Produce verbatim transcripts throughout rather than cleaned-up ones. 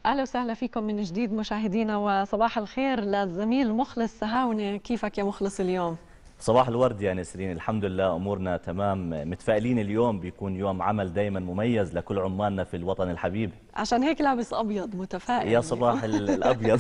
أهلا وسهلا فيكم من جديد مشاهدينا، وصباح الخير للزميل مخلص سهاونة. كيفك يا مخلص اليوم؟ صباح الورد يا نسرين، الحمد لله أمورنا تمام، متفائلين. اليوم بيكون يوم عمل دايما مميز لكل عمالنا في الوطن الحبيب. عشان هيك لابس أبيض، متفائل يا صباح الأبيض.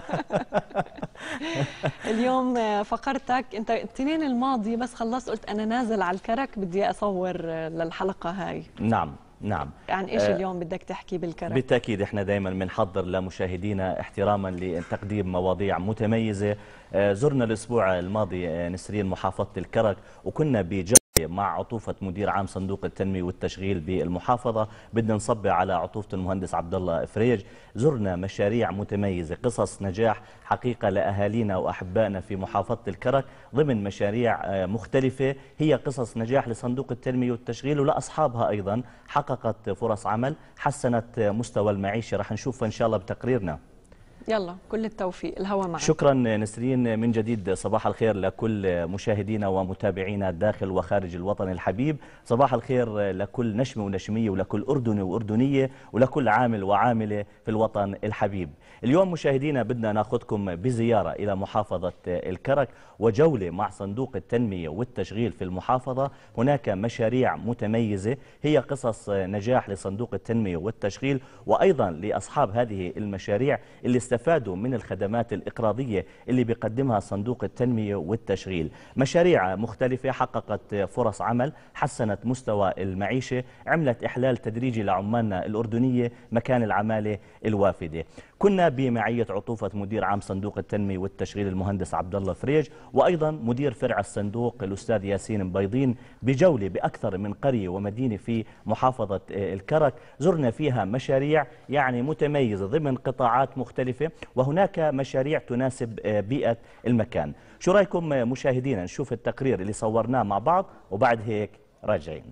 اليوم فقرتك أنت التنين الماضي بس خلصت قلت أنا نازل على الكرك بدي أصور للحلقة هاي. نعم نعم. عن ايش آه اليوم بدك تحكي بالكرك؟ بالتأكيد احنا دائما بنحضر لمشاهدينا احتراما لتقديم مواضيع متميزة. آه زرنا الأسبوع الماضي آه نسرين محافظة الكرك، وكنا بجولة مع عطوفة مدير عام صندوق التنمية والتشغيل بالمحافظة. بدنا نصبح على عطوفة المهندس عبد الله فريج. زرنا مشاريع متميزة، قصص نجاح حقيقة لأهالينا وأحبائنا في محافظة الكرك ضمن مشاريع مختلفة. هي قصص نجاح لصندوق التنمية والتشغيل ولأصحابها أيضا، حققت فرص عمل، حسنت مستوى المعيشة. رح نشوفها إن شاء الله بتقريرنا. يلا كل التوفيق، الهوى معك. شكرا نسرين، من جديد صباح الخير لكل مشاهدينا ومتابعينا داخل وخارج الوطن الحبيب. صباح الخير لكل نشمة ونشمية ولكل أردني وأردنية ولكل عامل وعاملة في الوطن الحبيب. اليوم مشاهدينا بدنا ناخذكم بزيارة إلى محافظة الكرك وجولة مع صندوق التنمية والتشغيل في المحافظة. هناك مشاريع متميزة هي قصص نجاح لصندوق التنمية والتشغيل، وأيضا لأصحاب هذه المشاريع اللي استفادوا من الخدمات الإقراضية اللي بيقدمها صندوق التنمية والتشغيل. مشاريع مختلفة حققت فرص عمل، حسنت مستوى المعيشة، عملت إحلال تدريجي لعمالنا الأردنية مكان العمالة الوافدة. كنا بمعية عطوفة مدير عام صندوق التنمية والتشغيل المهندس عبد الله فريج، وأيضا مدير فرع الصندوق الأستاذ ياسين مبيضين، بجولة بأكثر من قرية ومدينة في محافظة الكرك. زرنا فيها مشاريع يعني متميزة ضمن قطاعات مختلفة، وهناك مشاريع تناسب بيئة المكان. شو رأيكم مشاهدينا نشوف التقرير اللي صورناه مع بعض وبعد هيك راجعين.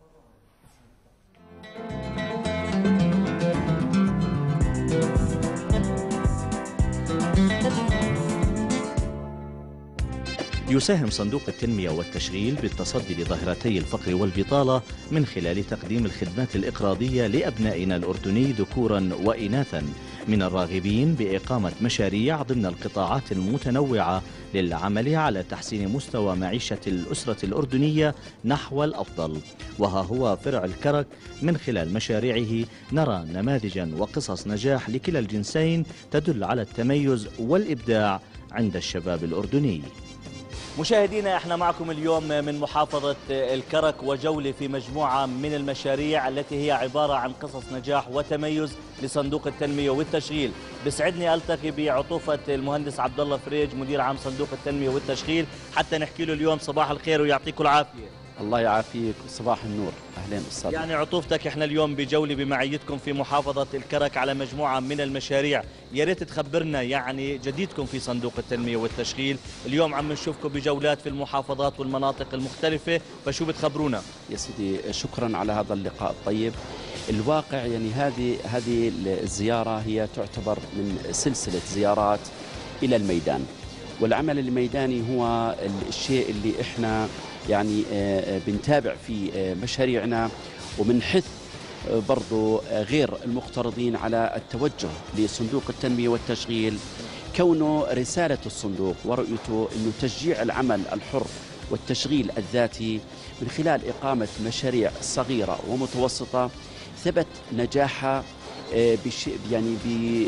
يساهم صندوق التنمية والتشغيل بالتصدي لظاهرتي الفقر والبطالة من خلال تقديم الخدمات الإقراضية لأبنائنا الأردني ذكورا وإناثا من الراغبين بإقامة مشاريع ضمن القطاعات المتنوعة للعمل على تحسين مستوى معيشة الأسرة الأردنية نحو الأفضل. وها هو فرع الكرك من خلال مشاريعه نرى نماذجا وقصص نجاح لكلا الجنسين تدل على التميز والإبداع عند الشباب الأردني. مشاهدينا احنا معكم اليوم من محافظة الكرك وجولة في مجموعة من المشاريع التي هي عبارة عن قصص نجاح وتميز لصندوق التنمية والتشغيل. بسعدني التقي بعطوفة المهندس عبد الله فريج مدير عام صندوق التنمية والتشغيل حتى نحكي له اليوم صباح الخير ويعطيكم العافية. الله يعافيك، صباح النور، اهلين استاذ. يعني عطوفتك احنا اليوم بجوله بمعيتكم في محافظه الكرك على مجموعه من المشاريع، يا ريت تخبرنا يعني جديدكم في صندوق التنميه والتشغيل. اليوم عم نشوفكم بجولات في المحافظات والمناطق المختلفه، فشو بتخبرونا؟ يا سيدي شكرا على هذا اللقاء الطيب. الواقع يعني هذه هذه الزياره هي تعتبر من سلسله زيارات الى الميدان، والعمل الميداني هو الشيء اللي احنا يعني بنتابع في مشاريعنا، وبنحث برضو غير المقترضين على التوجه لصندوق التنمية والتشغيل، كونه رسالة الصندوق ورؤيته أنه تشجيع العمل الحر والتشغيل الذاتي من خلال إقامة مشاريع صغيرة ومتوسطة ثبت نجاحها بشيء يعني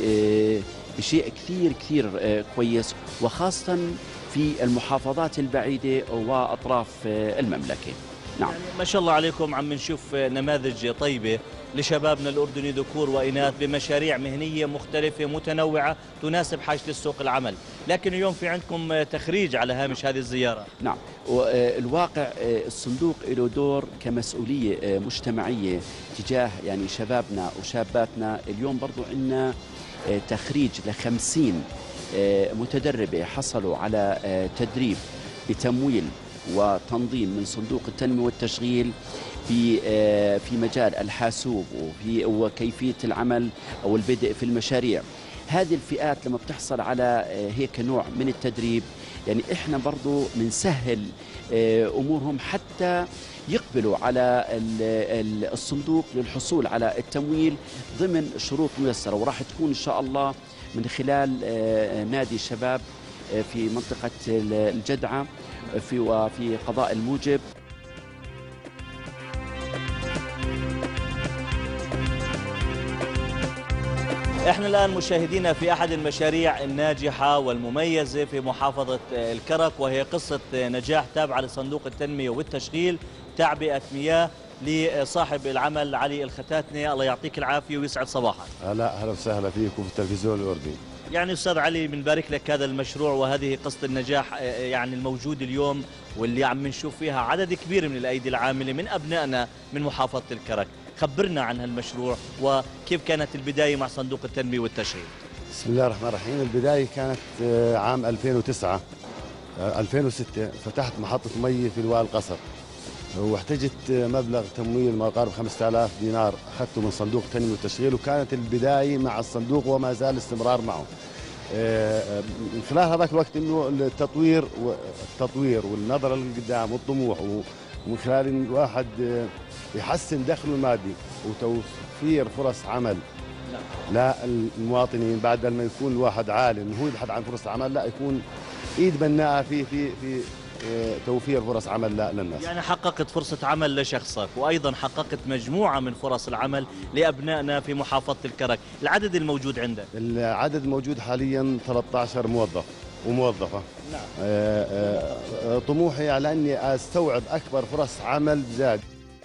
بشيء كثير كثير كويس، وخاصة في المحافظات البعيدة وأطراف المملكة. نعم يعني ما شاء الله عليكم عم نشوف نماذج طيبة لشبابنا الأردني ذكور وإناث بمشاريع مهنية مختلفة متنوعة تناسب حاجة السوق العمل، لكن اليوم في عندكم تخريج على هامش هذه الزيارة. نعم، والواقع الصندوق له دور كمسؤولية مجتمعية تجاه يعني شبابنا وشاباتنا. اليوم برضو عندنا تخريج لخمسين متدربة حصلوا على تدريب بتمويل وتنظيم من صندوق التنمية والتشغيل في في مجال الحاسوب وفي وكيفية العمل أو البدء في المشاريع. هذه الفئات لما بتحصل على هيك نوع من التدريب يعني إحنا برضو بنسهل أمورهم حتى يقبلوا على الصندوق للحصول على التمويل ضمن شروط ميسرة، وراح تكون إن شاء الله من خلال نادي الشباب في منطقة الجدعة في وفي قضاء الموجب. احنا الآن مشاهدينا في أحد المشاريع الناجحة والمميزة في محافظة الكرك، وهي قصة نجاح تابعة لصندوق التنمية والتشغيل، تعبئة مياه لصاحب العمل علي الختاتني. الله يعطيك العافية ويسعد صباحك. هلا اهلا وسهلا فيكم في التلفزيون الأردني. يعني أستاذ علي، بنبارك لك هذا المشروع وهذه قصة النجاح يعني الموجود اليوم، واللي عم نشوف فيها عدد كبير من الأيدي العاملة من أبنائنا من محافظة الكرك. خبرنا عن هالمشروع وكيف كانت البداية مع صندوق التنمية والتشغيل. بسم الله الرحمن الرحيم. البداية كانت عام ألفين وتسعة ألفين وستة، فتحت محطة مي في لواء القصر، واحتجت مبلغ تمويل ما يقارب خمسة آلاف دينار أخذته من صندوق التنمية والتشغيل، وكانت البداية مع الصندوق وما زال الاستمرار معه. من خلال هذاك الوقت انه التطوير والتطوير والنظرة للقدام والطموح، ومن خلال ان الواحد يحسن دخله المادي وتوفير فرص عمل للمواطنين، بعد ما يكون الواحد عالم انه هو يبحث عن فرص عمل، لا يكون ايد بناءة في في في توفير فرص عمل للناس. يعني حققت فرصة عمل لشخصك، وأيضا حققت مجموعة من فرص العمل لأبنائنا في محافظة الكرك. العدد الموجود عندك؟ العدد الموجود حاليا ثلاثة عشر موظف وموظفة. نعم. آآ آآ طموحي على أني أستوعب أكبر فرص عمل زاد.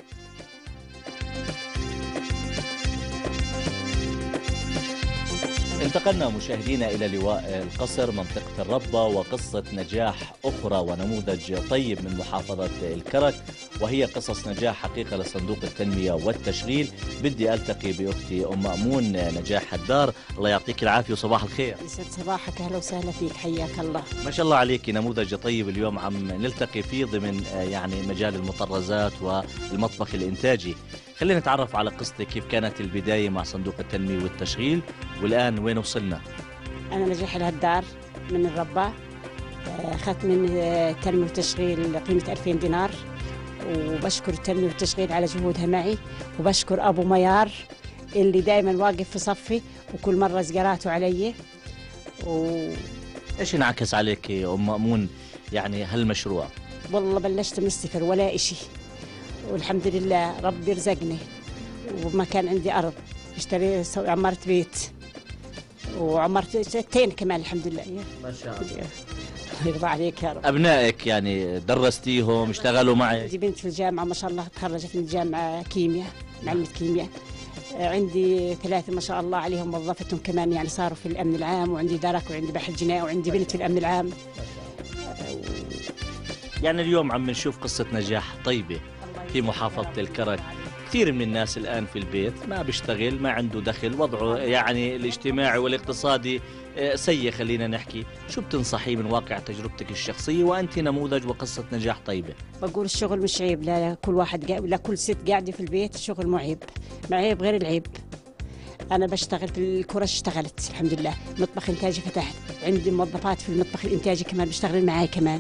انتقلنا مشاهدينا إلى لواء القصر منطقة الربة، وقصة نجاح أخرى ونموذج طيب من محافظة الكرك، وهي قصص نجاح حقيقة لصندوق التنمية والتشغيل. بدي ألتقي بأختي أم مأمون نجاح حدار. الله يعطيك العافية وصباح الخير. يسعد صباحك، أهلا وسهلا فيك، حياك الله. ما شاء الله عليك، نموذج طيب اليوم عم نلتقي فيه ضمن يعني مجال المطرزات والمطبخ الإنتاجي. خلينا نتعرف على قصتك، كيف كانت البداية مع صندوق التنمية والتشغيل والآن وين وصلنا؟ أنا نجاح الهدار من الربة، أخذت من التنمية والتشغيل قيمة ألفين دينار، وبشكر التنمية والتشغيل على جهودها معي، وبشكر أبو ميار اللي دائما واقف في صفي وكل مرة زقراته علي. و... إيش انعكس عليك أم مأمون يعني هالمشروع؟ والله بلشت من الصفر ولا إشي، والحمد لله ربي رزقني، وما كان عندي أرض اشتريت، عمرت بيت وعمرت شقتين كمان الحمد لله. ما شاء الله، الله يرضى عليك يا رب. أبنائك يعني درستيهم، اشتغلوا معك؟ عندي بنت في الجامعة ما شاء الله تخرجت من الجامعة كيمياء، معلمة كيمياء. عندي ثلاثة ما شاء الله عليهم وظفتهم كمان، يعني صاروا في الأمن العام، وعندي درك وعندي بحث جنائي وعندي بنت في الأمن العام. يعني اليوم عم نشوف قصة نجاح طيبة في محافظة الكرك. كثير من الناس الآن في البيت ما بيشتغل، ما عنده دخل، وضعه يعني الاجتماعي والاقتصادي سيء خلينا نحكي. شو بتنصحيه من واقع تجربتك الشخصية وأنت نموذج وقصة نجاح طيبة؟ بقول الشغل مش عيب، لا كل واحد قا... لا كل ست قاعدة في البيت، الشغل مو عيب، ما عيب غير العيب. أنا بشتغل في الكرش، اشتغلت الحمد لله، مطبخ إنتاجي فتحت، عندي موظفات في المطبخ الإنتاجي كمان بيشتغلوا معي كمان.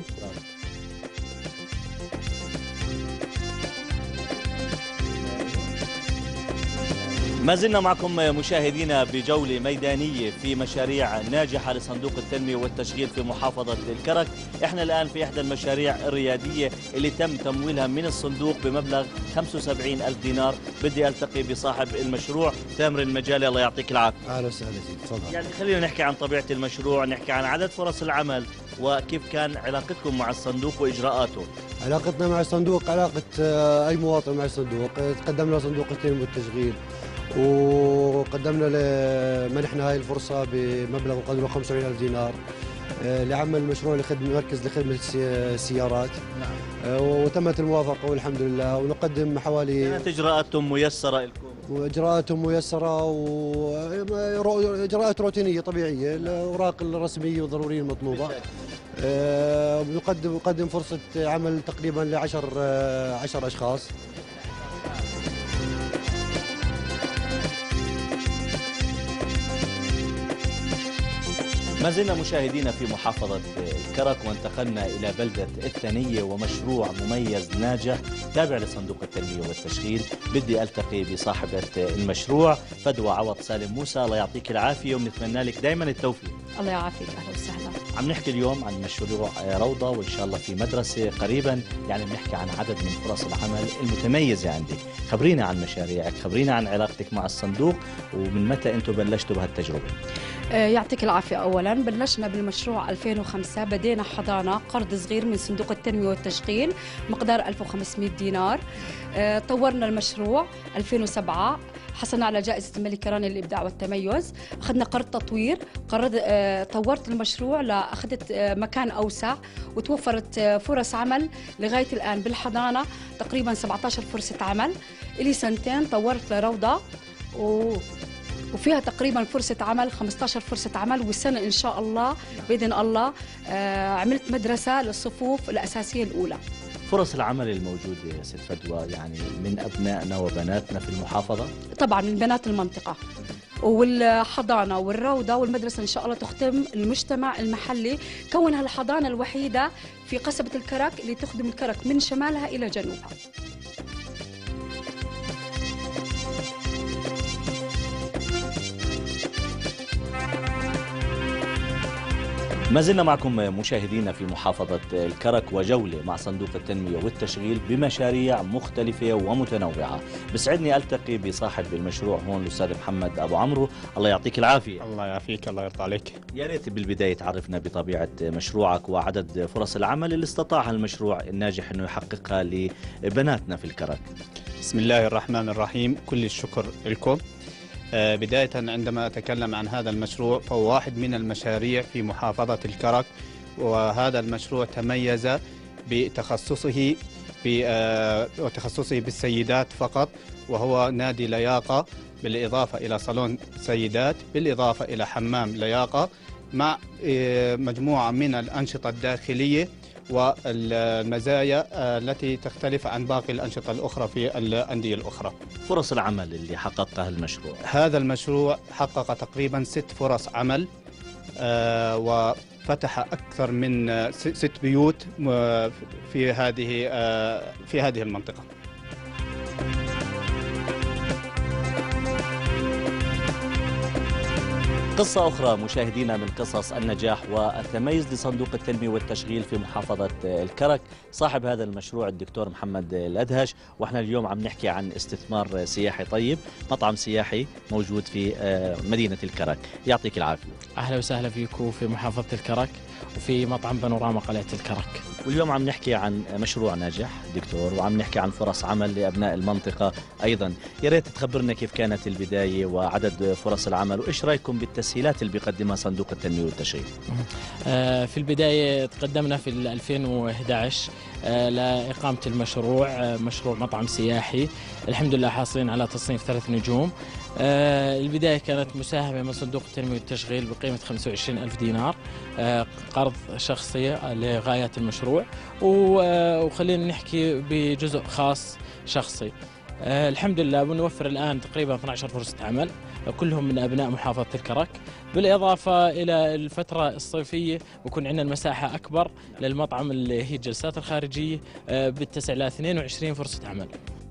ما زلنا معكم مشاهدينا بجولة ميدانية في مشاريع ناجحة لصندوق التنمية والتشغيل في محافظة الكرك. احنا الآن في إحدى المشاريع الريادية اللي تم تمويلها من الصندوق بمبلغ خمسة وسبعين ألف دينار. بدي ألتقي بصاحب المشروع تامر المجالي. الله يعطيك العافية. أهلا وسهلا سيدي، تفضل. يعني خلينا نحكي عن طبيعة المشروع، نحكي عن عدد فرص العمل، وكيف كان علاقتكم مع الصندوق وإجراءاته. علاقتنا مع الصندوق علاقة أي مواطن مع الصندوق. تقدمنا صندوق التنمية والتشغيل وقدمنا لمنحنا هاي الفرصة بمبلغ قدره خمسة وسبعين ألف دينار لعمل مشروع لخدمة مركز لخدمة السيارات. نعم. وتمت الموافقة والحمد لله، ونقدم حوالي كانت إجراءاتهم ميسرة لكم؟ وإجراءاتهم ميسرة وإجراءات روتينية طبيعية، الأوراق الرسمية والضرورية المطلوبة. ونقدم نقدم فرصة عمل تقريبا لعشر عشر أشخاص. ما زلنا مشاهدينا في محافظة الكرك، وانتقلنا إلى بلدة الثنية ومشروع مميز ناجح تابع لصندوق التنمية والتشغيل. بدي ألتقي بصاحبة المشروع فدوى عوض سالم موسى. الله يعطيك العافية ونتمنى لك دائما التوفيق. الله يعافيك، أهلا وسهلا. عم نحكي اليوم عن مشروع روضة وإن شاء الله في مدرسة قريبا، يعني بنحكي عن عدد من فرص العمل المتميزة عندك. خبرينا عن مشاريعك، خبرينا عن علاقتك مع الصندوق، ومن متى أنتم بلشتوا بهالتجربة؟ يعطيك العافية. أولا بلشنا بالمشروع ألفين وخمسة، بدينا حضانة قرض صغير من صندوق التنمية والتشغيل مقدار ألف وخمسمئة دينار. طورنا المشروع ألفين وسبعة، حصلنا على جائزة الملكة رانيا للإبداع والتميز، أخذنا قرض تطوير، قررت طورت المشروع لأخذت مكان أوسع وتوفرت فرص عمل لغاية الآن بالحضانة تقريبا سبعة عشر فرصة عمل. إلي سنتين طورت لروضة و وفيها تقريبا فرصة عمل خمسة عشر فرصة عمل، والسنة إن شاء الله بإذن الله عملت مدرسة للصفوف الأساسية الأولى. فرص العمل الموجودة يا ست فدوى يعني من أبنائنا وبناتنا في المحافظة؟ طبعا من بنات المنطقة، والحضانة والروضة والمدرسة إن شاء الله تخدم المجتمع المحلي، كونها الحضانة الوحيدة في قصبة الكرك اللي تخدم الكرك من شمالها إلى جنوبها. ما زلنا معكم مشاهدينا في محافظة الكرك وجولة مع صندوق التنمية والتشغيل بمشاريع مختلفة ومتنوعة. بسعدني ألتقي بصاحب المشروع هون الأستاذ محمد أبو عمرو. الله يعطيك العافية. الله يعافيك، الله يرضى عليك. يا ريت بالبداية تعرفنا بطبيعة مشروعك وعدد فرص العمل اللي استطاع المشروع الناجح أنه يحققها لبناتنا في الكرك. بسم الله الرحمن الرحيم، كل الشكر لكم. بداية عندما أتكلم عن هذا المشروع فهو واحد من المشاريع في محافظة الكرك، وهذا المشروع تميز بتخصصه وتخصصه بالسيدات فقط، وهو نادي لياقة بالإضافة إلى صالون سيدات بالإضافة إلى حمام لياقة مع مجموعة من الأنشطة الداخلية والمزايا التي تختلف عن باقي الأنشطة الأخرى في الأندية الأخرى. فرص العمل اللي حققها المشروع؟ هذا المشروع حقق تقريبا ست فرص عمل، آه وفتح أكثر من ست بيوت في هذه آه في هذه المنطقة. قصة أخرى مشاهدينا من قصص النجاح والتميز لصندوق التنمية والتشغيل في محافظة الكرك. صاحب هذا المشروع الدكتور محمد الأدهش، وإحنا اليوم عم نحكي عن استثمار سياحي طيب، مطعم سياحي موجود في مدينة الكرك. يعطيك العافية. أهلا وسهلا فيكم في محافظة الكرك وفي مطعم بانوراما قلعة الكرك. واليوم عم نحكي عن مشروع ناجح دكتور، وعم نحكي عن فرص عمل لأبناء المنطقة أيضا. يا ريت تخبرنا كيف كانت البداية وعدد فرص العمل، وإيش رأيكم بالتسهيلات اللي بيقدمها صندوق التنمية والتشغيل؟ في البداية تقدمنا في ألفين وأحد عشر لإقامة المشروع، مشروع مطعم سياحي، الحمد لله حاصلين على تصنيف ثلاث نجوم. البداية كانت مساهمة من صندوق التنمية والتشغيل بقيمة خمسة وعشرين ألف دينار، قرض شخصي لغايات المشروع، وخلينا نحكي بجزء خاص شخصي. الحمد لله بنوفر الآن تقريبا اثنتي عشرة فرصة عمل، كلهم من أبناء محافظة الكرك، بالإضافة إلى الفترة الصيفية بكون عندنا المساحة أكبر للمطعم اللي هي الجلسات الخارجية، بتسع إلى اثنين وعشرين فرصة عمل.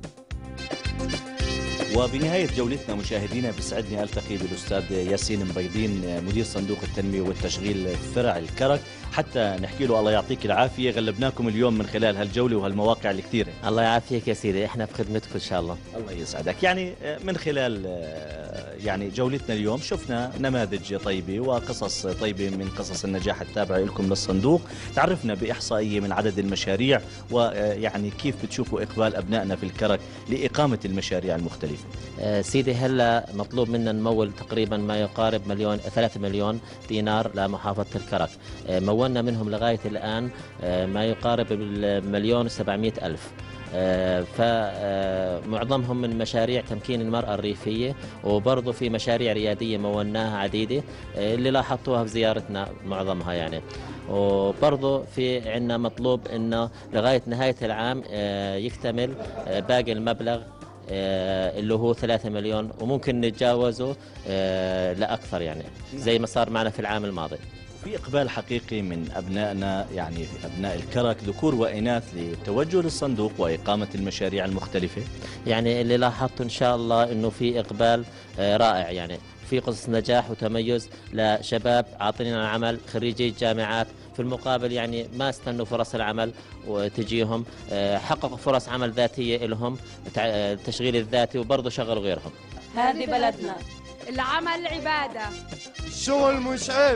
وبنهاية جولتنا مشاهدينا بسعدني ألتقي بالأستاذ ياسين مبيضين مدير صندوق التنمية والتشغيل فرع الكرك، حتى نحكي له الله يعطيك العافية، غلبناكم اليوم من خلال هالجولة وهالمواقع الكثيرة. الله يعافيك يا سيدي، احنا في خدمتكم إن شاء الله. الله يسعدك. يعني من خلال يعني جولتنا اليوم شفنا نماذج طيبة وقصص طيبة من قصص النجاح التابعة لكم للصندوق، تعرفنا بإحصائية من عدد المشاريع، ويعني كيف بتشوفوا إقبال أبنائنا في الكرك لإقامة المشاريع المختلفة. آه سيدي هلا مطلوب منا نمول تقريبا ما يقارب مليون ثلاثة مليون دينار لمحافظة الكرك، آه مولنا منهم لغاية الآن آه ما يقارب المليون وسبعمئة ألف، آه فمعظمهم من مشاريع تمكين المرأة الريفية، وبرضه في مشاريع ريادية مولناها عديدة آه اللي لاحظتوها في زيارتنا معظمها يعني. وبرضه في عندنا مطلوب انه لغاية نهاية العام آه يكتمل آه باقي المبلغ اللي هو ثلاثة مليون، وممكن نتجاوزه لأكثر يعني زي ما صار معنا في العام الماضي. في إقبال حقيقي من أبنائنا، يعني أبناء الكرك ذكور وإناث، للتوجه للصندوق وإقامة المشاريع المختلفة؟ يعني اللي لاحظته إن شاء الله إنه في إقبال رائع، يعني في قصص نجاح وتميز لشباب عاطلين عن العمل خريجي الجامعات، في المقابل يعني ما استنوا فرص العمل وتجيهم، حققوا فرص عمل ذاتية لهم، التشغيل الذاتي، وبرضه شغلوا غيرهم. هذه بلدنا، العمل عبادة، الشغل مش عيب.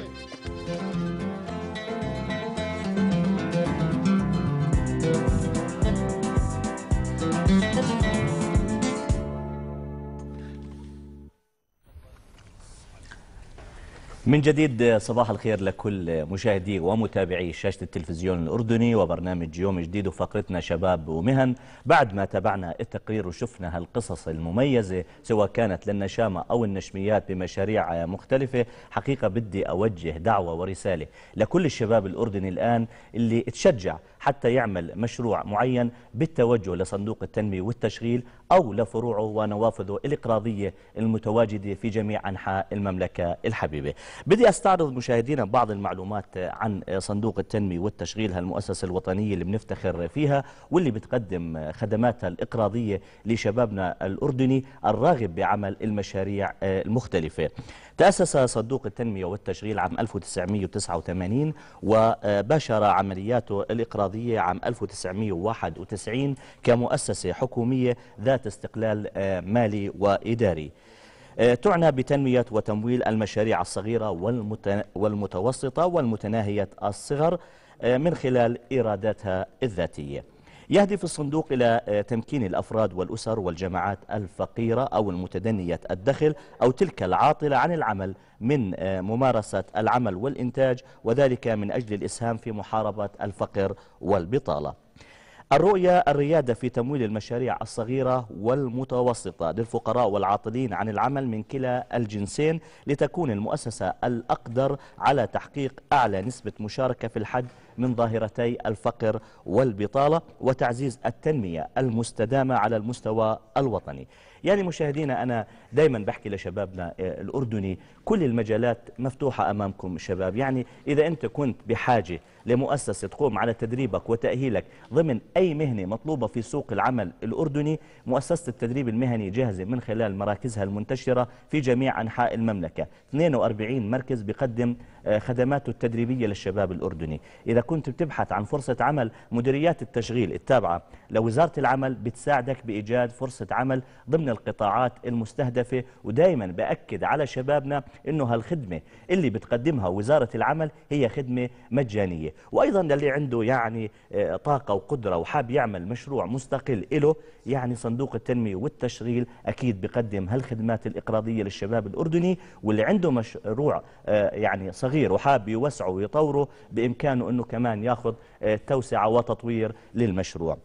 من جديد صباح الخير لكل مشاهدي ومتابعي شاشة التلفزيون الأردني وبرنامج يوم جديد وفقرتنا شباب ومهن. بعد ما تابعنا التقرير وشفنا هالقصص المميزة سواء كانت للنشامة أو النشميات بمشاريع مختلفة، حقيقة بدي أوجه دعوة ورسالة لكل الشباب الأردني الآن اللي تشجع حتى يعمل مشروع معين بالتوجه لصندوق التنمية والتشغيل أو لفروعه ونوافذه الإقراضية المتواجدة في جميع أنحاء المملكة الحبيبة. بدي أستعرض مشاهدينا بعض المعلومات عن صندوق التنمية والتشغيل، هالمؤسسة الوطنية اللي بنفتخر فيها واللي بتقدم خدماتها الإقراضية لشبابنا الأردني الراغب بعمل المشاريع المختلفة. تأسس صندوق التنمية والتشغيل عام ألف وتسعمئة وتسعة وثمانين وباشر عملياته الإقراضية عام ألف وتسعمئة وواحد وتسعين كمؤسسة حكومية ذات استقلال مالي وإداري. تعنى بتنمية وتمويل المشاريع الصغيرة والمتوسطة والمتناهية الصغر من خلال إيراداتها الذاتية. يهدف الصندوق إلى تمكين الأفراد والأسر والجماعات الفقيرة أو المتدنية الدخل أو تلك العاطلة عن العمل من ممارسة العمل والإنتاج، وذلك من أجل الإسهام في محاربة الفقر والبطالة. الرؤية الريادة في تمويل المشاريع الصغيرة والمتوسطة للفقراء والعاطلين عن العمل من كلا الجنسين لتكون المؤسسة الأقدر على تحقيق أعلى نسبة مشاركة في الحد من ظاهرتي الفقر والبطالة وتعزيز التنمية المستدامة على المستوى الوطني. يعني مشاهدينا، أنا دايما بحكي لشبابنا الأردني كل المجالات مفتوحة أمامكم شباب. يعني إذا أنت كنت بحاجة لمؤسسة تقوم على تدريبك وتأهيلك ضمن أي مهنة مطلوبة في سوق العمل الأردني، مؤسسة التدريب المهني جاهزة من خلال مراكزها المنتشرة في جميع أنحاء المملكة. اثنين وأربعين مركز بيقدم خدماته التدريبية للشباب الأردني. إذا كنت بتبحث عن فرصة عمل، مديريات التشغيل التابعة لوزارة العمل بتساعدك بإيجاد فرصة عمل ضمن القطاعات المستهدفة. ودائما بأكد على شبابنا إنه هالخدمة اللي بتقدمها وزارة العمل هي خدمة مجانية. وأيضا للي عنده يعني طاقة وقدرة وحاب يعمل مشروع مستقل له، يعني صندوق التنمية والتشغيل أكيد بقدم هالخدمات الإقراضية للشباب الأردني. واللي عنده مشروع يعني صغير وحاب يوسعه ويطوره، بإمكانه أنه كمان ياخذ توسعة وتطوير للمشروع.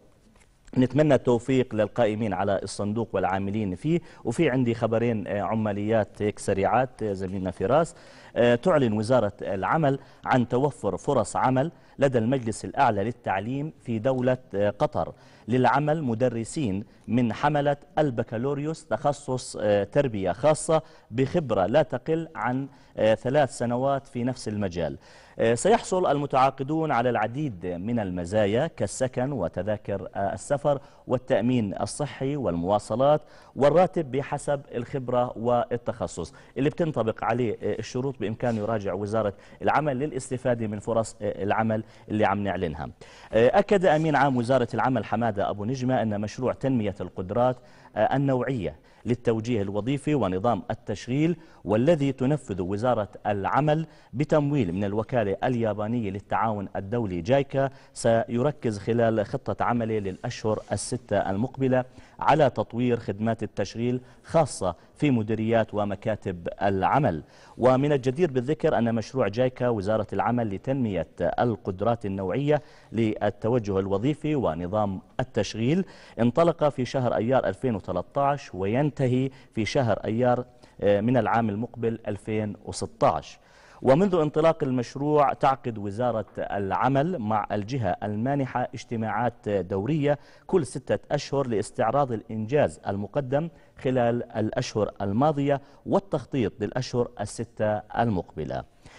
نتمنى التوفيق للقائمين على الصندوق والعاملين فيه. وفي عندي خبرين عماليات هيك سريعات زميلنا فراس. تعلن وزارة العمل عن توفر فرص عمل لدى المجلس الأعلى للتعليم في دولة قطر للعمل مدرسين من حملة البكالوريوس تخصص تربية خاصة بخبرة لا تقل عن ثلاث سنوات في نفس المجال. سيحصل المتعاقدون على العديد من المزايا كالسكن وتذاكر السفر والتأمين الصحي والمواصلات والراتب بحسب الخبرة والتخصص اللي بتنطبق عليه الشروط. بإمكانه يراجع وزارة العمل للاستفادة من فرص العمل اللي عم نعلنها. أكد أمين عام وزارة العمل حمادة أبو نجمة أن مشروع تنمية القدرات النوعية للتوجيه الوظيفي ونظام التشغيل والذي تنفذ وزارة العمل بتمويل من الوكالة اليابانية للتعاون الدولي جايكا سيركز خلال خطة عمله للأشهر الستة المقبلة على تطوير خدمات التشغيل خاصة في مديريات ومكاتب العمل. ومن الجدير بالذكر أن مشروع جايكا وزارة العمل لتنمية القدرات النوعية للتوجه الوظيفي ونظام التشغيل انطلق في شهر أيار ألفين وثلاثة عشر وينتهي في شهر أيار من العام المقبل ألفين وستة عشر. ومنذ انطلاق المشروع تعقد وزارة العمل مع الجهة المانحة اجتماعات دورية كل ستة أشهر لاستعراض الإنجاز المقدم خلال الأشهر الماضية والتخطيط للأشهر الستة المقبلة.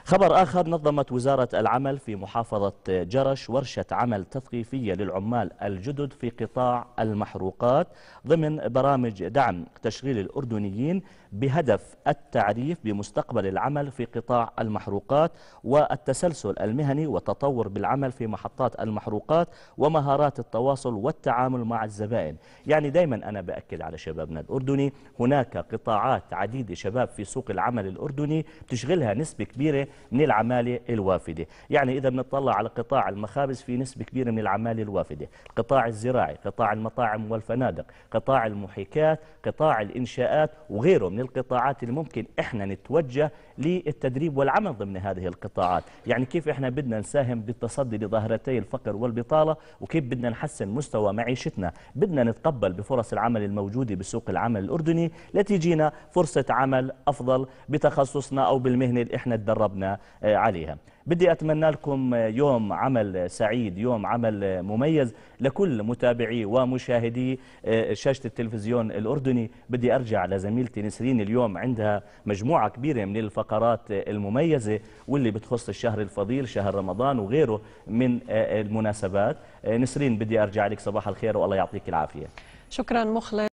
خبر آخر، نظمت وزارة العمل في محافظة جرش ورشة عمل تثقيفية للعمال الجدد في قطاع المحروقات ضمن برامج دعم تشغيل الأردنيين بهدف التعريف بمستقبل العمل في قطاع المحروقات والتسلسل المهني والتطور بالعمل في محطات المحروقات ومهارات التواصل والتعامل مع الزبائن. يعني دايما أنا بأكد على شبابنا الأردني، هناك قطاعات عديدة شباب في سوق العمل الأردني تشغلها نسبة كبيرة من العمالة الوافدة. يعني إذا بنطلع على قطاع المخابز في نسبة كبيرة من العمالة الوافدة، القطاع الزراعي، قطاع المطاعم والفنادق، قطاع المحيكات، قطاع الإنشاءات وغيره من القطاعات اللي ممكن إحنا نتوجه للتدريب والعمل ضمن هذه القطاعات. يعني كيف إحنا بدنا نساهم بالتصدي لظاهرتي الفقر والبطالة، وكيف بدنا نحسن مستوى معيشتنا، بدنا نتقبل بفرص العمل الموجودة بسوق العمل الأردني لتجينا فرصة عمل أفضل بتخصصنا أو بالمهنة اللي إحنا تدربنا عليها. بدي أتمنى لكم يوم عمل سعيد، يوم عمل مميز لكل متابعي ومشاهدي شاشة التلفزيون الأردني. بدي أرجع لزميلتي نسرين، اليوم عندها مجموعة كبيرة من الفقرات المميزة واللي بتخص الشهر الفضيل شهر رمضان وغيره من المناسبات. نسرين بدي أرجع لك، صباح الخير والله يعطيك العافية. شكرا مخلص.